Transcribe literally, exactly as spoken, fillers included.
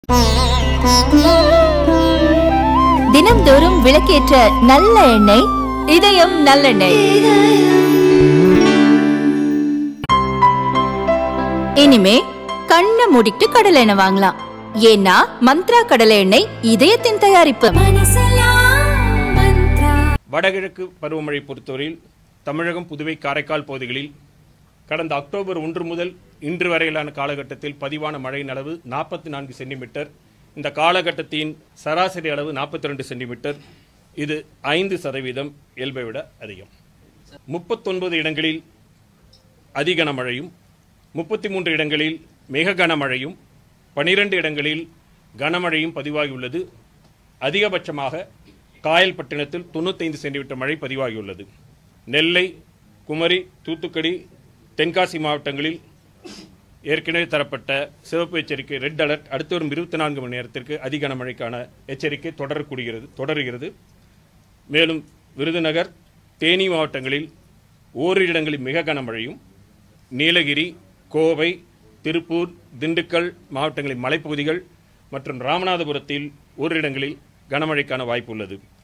தினம்தோறும் விளக்கேற்ற நல்ல எண்ணெய் இதயம் நல்லெண்ணெய். இனிமே கண்ணை மூடிட்டு கடலை எண்ணெய் வாங்கலாம். ஏன்னா மந்த்ரா கடலை எண்ணெய் இதயத்தின் தயாரிப்பு. வடகிழக்கு பருவமழை பொறுத்தவரையில் தமிழகம், புதுவை, காரைக்கால் பகுதிகளில் கடந்த அக்டோபர் ஒன்று முதல் இன்று வரையிலான காலகட்டத்தில் பதிவான மழையின் அளவு நாற்பத்தி நான்கு சென்டிமீட்டர். இந்த காலகட்டத்தின் சராசரி அளவு நாற்பத்தி ரெண்டு சென்டிமீட்டர். இது ஐந்து சதவீதம் இயல்பை விட அதிகம். முப்பத்தொன்பது இடங்களில் அதிகனமழையும், முப்பத்தி மூன்று இடங்களில் மிக கனமழையும், பனிரெண்டு இடங்களில் கனமழையும் பதிவாகியுள்ளது. அதிகபட்சமாக காயல்பட்டினத்தில் தொண்ணூத்தைந்து சென்டிமீட்டர் மழை பதிவாகியுள்ளது. நெல்லை, குமரி, தூத்துக்குடி, தென்காசி மாவட்டங்களில் ஏற்கனவே தரப்பட்ட சிவப்பு எச்சரிக்கை ரெட் அலர்ட் அடுத்து வரும் இருபத்தி நான்கு மணி நேரத்திற்கு அதிக கனமழைக்கான எச்சரிக்கை தொடரக்கூடியது தொடருகிறது. மேலும் விருதுநகர், தேனி மாவட்டங்களில் ஓரிரு இடங்களில் மிக கனமழையும், நீலகிரி, கோவை, திருப்பூர், திண்டுக்கல் மாவட்டங்களின் மலைப்பகுதிகள் மற்றும் ராமநாதபுரத்தில் ஓரிரு இடங்களில் கனமழைக்கான வாய்ப்பு உள்ளது.